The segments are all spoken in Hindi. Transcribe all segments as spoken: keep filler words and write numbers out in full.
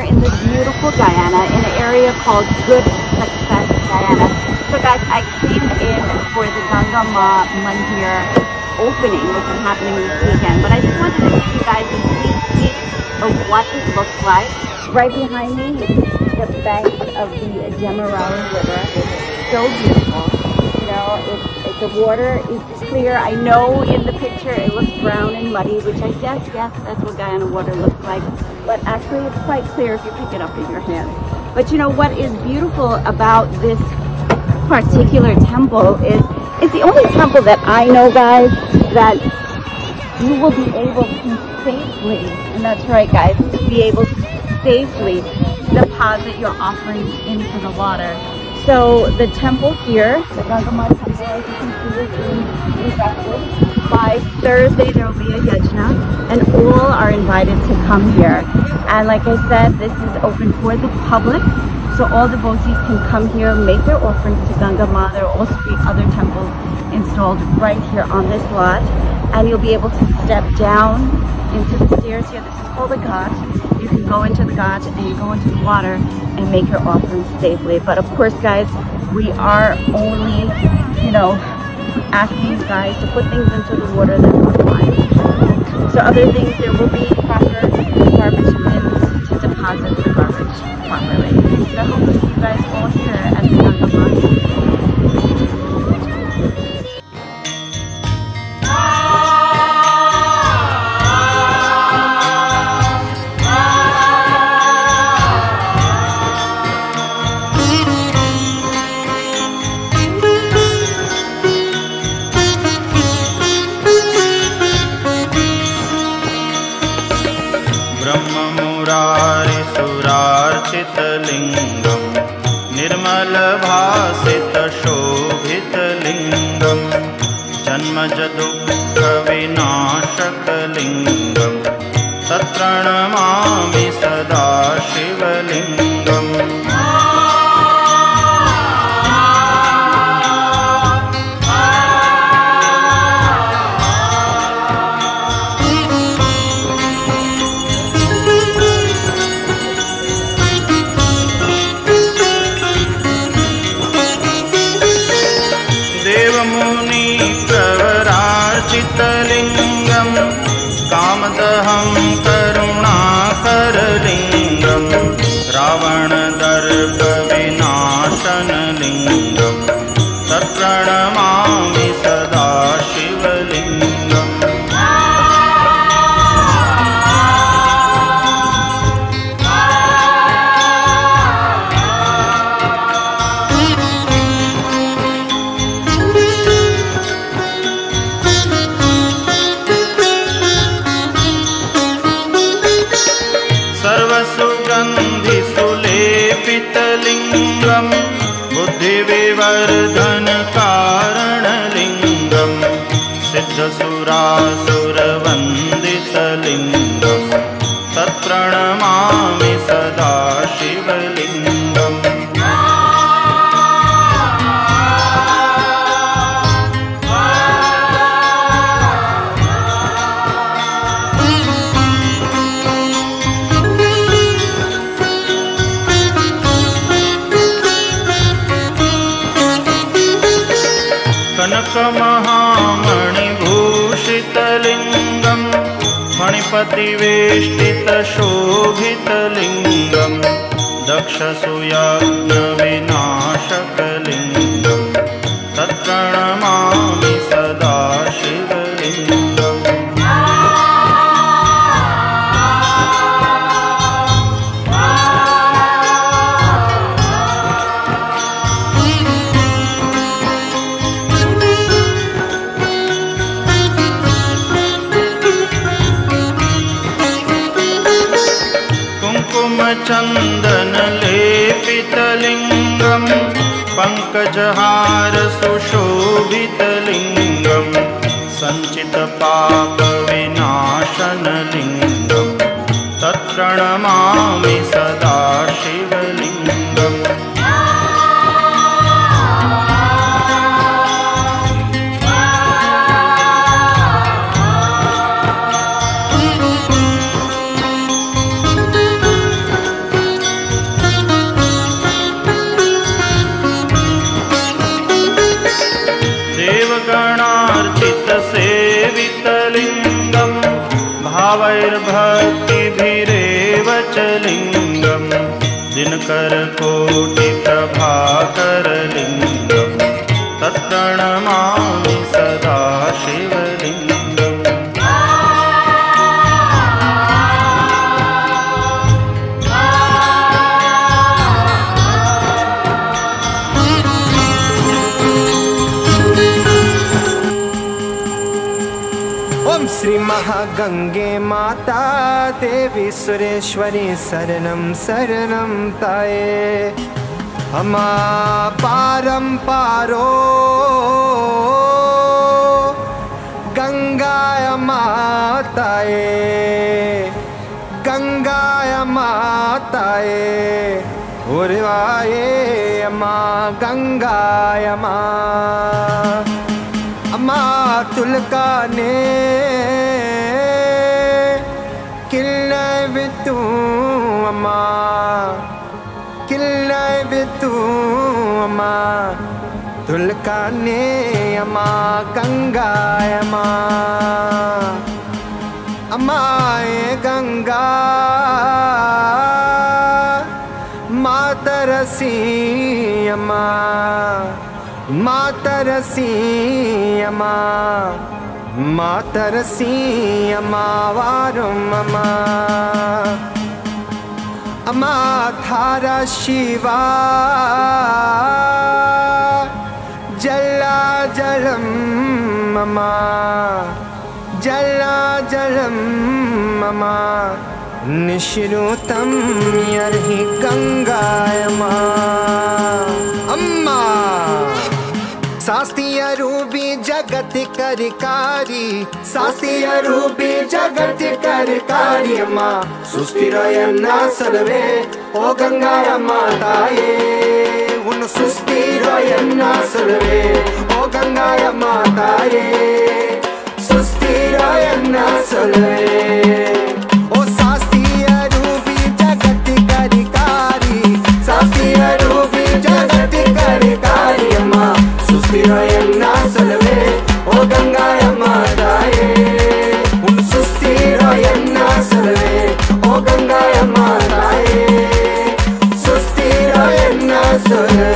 in this beautiful Guyana, in an area called Good Success, Guyana. So guys, I came in for the Ganga Ma Mandir opening, which is happening this weekend. But I just wanted to give you guys a sneak peek of what it looks like. Right behind me, you can see the banks of the Demerara River. It's so beautiful. You know, it's, it, the water is clear. I know in the picture it looks brown and muddy, which I guess, yes, that's what Guyana water looks like. But actually it's quite clear if you pick it up in your hand. But you know what is beautiful about this particular temple is it's the only temple that I know, guys, that you will be able to safely, and that's right guys, to be able to safely deposit your offerings into the water. So the temple here, the Ganga Ma temple, as you can see, is being erected. By Thursday there will be a yajna, and all are invited to come here. And like I said, this is open for the public, so all devotees can come here, make their offerings to Ganga Ma. There will also be other temples installed right here on this lot, and you'll be able to step down into the stairs here. This is called the ghat. You can go into the ghat and you go into the water and make your offerings safely. But of course guys, we are only, you know, asking you guys to put things into the water that's compliant. So other things, there will be proper garbage bins to deposit the garbage properly. So I hope to see you guys all here at the Ganga Ma. सुरार्चितलिङ्गं निर्मलभासितशोभितलिङ्गं जन्मजदुःखविनाशकलिङ्गं तत्प्रणमामि सदा शिवलिङ्गम्। देवमुनिप्रवरार्चितलिङ्गं कामदहं करुणाकरलिङ्गं रावणदर्पविनाशनलिङ्गं तत्प्रणमामि सदा शिवलिङ्गम्। सर्वसुगन्धिसुलेपितलिङ्गं बुद्धिविवर्धनकारणलिङ्गं सिद्धसुरासुरवन्दितलिङ्गं तत्प्रणमामि सदा शिवलिङ्गम्। कनकमहामणिभूषितलिङ्गं मणिपतिवेष्टितशोभितलिङ्गं दक्षसुयज्ञविनाशकलिङ्गं तत्प्रणमामि सदा शिवलिङ्गम्। कुङ्कुमचन्दनलेपितलिङ्गं पङ्कजहारसुशोभितलिङ्गं सञ्चितपापविनाशनलिङ्गं तत्प्रणमामि सदा शिवलिङ्गम्। भक्ति भिरेव च लिंगम दिनकर कोटि प्रभाकर लिंगम तत्प्रणमामि सदा शिवलिंगम। ओम श्री महागंगे माता देवी सुरेश्वरी शरणम शरणम ताये अमा पारम पारो गंगाय माताये गंगाय माताये उर्वाये अमा गंगाय मा अम्मा तुलका ने किल्ले बितू अम्मा किल्ले बितू अम्मा तुलका ने अम्मा गंगा अम्मा अम्मा ये गंगा मातरसी अम्मा मातरसी अम्मा मातरसी अम्मा वारुम अम्मा अम्मा थारा शिवा जला जलम अम्मा जला जलम अम्मा निश्रुतम यर्हि गंगा अम्मा अम्मा शास्त्रीय रूपी जगत करकारी शास्त्रीय रूपी जगत करकारी अम्मा सुस्थिरयन्ना सर्वे ओ गंगा माताये उन सुस्थिरयन्ना सर्वे ओ गंगा माताये सुस्थिरयन्ना सर्वे ओ शास्त्रीय रूपी जगत करकारी शास्त्रीय रूपी जगत करकारी अम्मा सुस्थिरयन्ना सर्वे ओ गंगा माताये उन सुस्थिरयन्ना सर्वे ओ गंगा माताये सुस्थिरयन्ना सर्वे।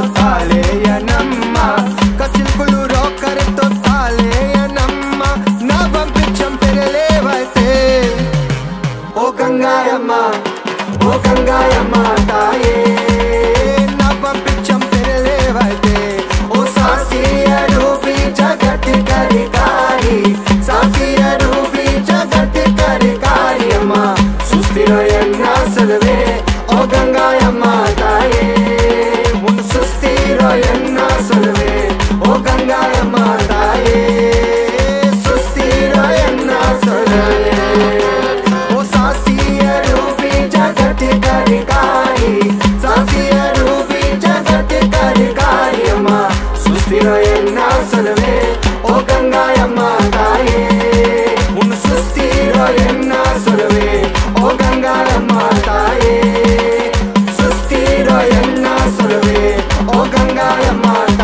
తాళేయనమ్మ కచిల్కులు రోకరితో తాళేయనమ్మ నా పంపించం పెరలేవైతే ఓ గంగాయమ్మ ఓ గంగాయమ్మ తాయే నా పంపించం పెరలేవైతే ఓ శాస్త్రీయ రూపి జగతి కరికారి శాస్త్రీయ రూపి జగతి కరికారి అమ్మ సుస్థిరయన్న సలవే ఓ గంగాయమ్మ తాయే ఉన్ సుస్థిరయన్న సలవే ఓ గంగాయమ్మ తాయే సుస్థిరయన్న సలవే ఓ శాస్త్రీయ రూపి జగతి కరికారి శాస్త్రీయ రూపి జగతి కరికారి అమ్మ సుస్థిరయన్న సలవే ఓ గంగాయమ్మ తాయే ఉన్ సుస్థిరయన్న సలవే ఓ గంగాయమ్మ తాయే సుస్థిరయన్న సలవే ఓ గంగాయమ్మ